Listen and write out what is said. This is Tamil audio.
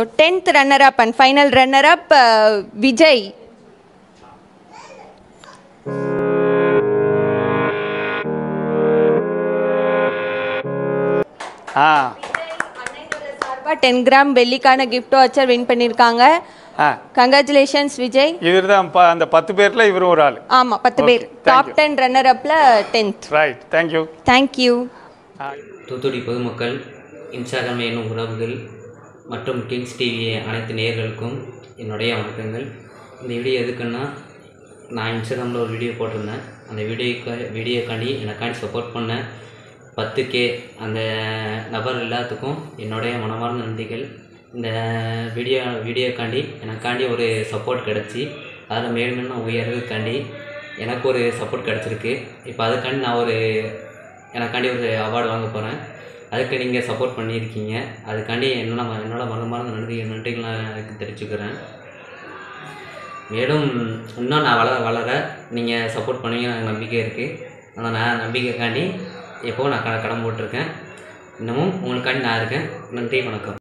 So 10th runner-up and final runner-up, Vijay. சார்பா 10 கிராம் வெள்ளிக்கான gift voucher win பண்ணிருக்காங்க. Congratulations Vijay. இவர்தான் அந்த 10 பேர்ல இவரும் ஒரு ஆள். ஆமா 10 பேர். Top 10 runner-upல 10th. Right. Thank you. Thank you. Thoothukudi பொதுமக்கள், இன்ஸ்டாகிராம் என்னும் உறவுகள் மற்றும் கிங்ஸ் டிவி அனைத்து நேயர்களுக்கும் என்னுடைய வணக்கங்கள். இந்த வீடியோ எதுக்குன்னா, நான் இன்ஸ்டாகிராமில் ஒரு வீடியோ போட்டிருந்தேன். அந்த வீடியோக்காண்டி எனக்காண்டி சப்போர்ட் பண்ண 10K அந்த நபர் எல்லாத்துக்கும் என்னுடைய மனமார்ந்த நன்றிகள். இந்த வீடியோக்காண்டி எனக்காண்டி ஒரு சப்போர்ட் கிடச்சி அதில் மேலும் நான் உயர்றதுக்காண்டி எனக்கு ஒரு சப்போர்ட் கிடச்சிருக்கு. இப்போ அதுக்காண்டி நான் எனக்காண்டி ஒரு அவார்டு வாங்க போகிறேன். அதுக்கு நீங்கள் சப்போர்ட் பண்ணியிருக்கீங்க. அதுக்காண்டி என்னோட மனமார்ந்த நன்றிகள் நான் எனக்கு தெரிவிச்சுக்கிறேன். மேலும் இன்னும் நான் வளர நீங்கள் சப்போர்ட் பண்ணுவீங்க எனக்கு நம்பிக்கை இருக்குது. ஆனால் நான் நம்பிக்கைக்காண்டி எப்போவும் நான் கடமை போட்டிருக்கேன். இன்னமும் உங்களுக்காண்டி நான் இருக்கேன். நன்றி, வணக்கம்.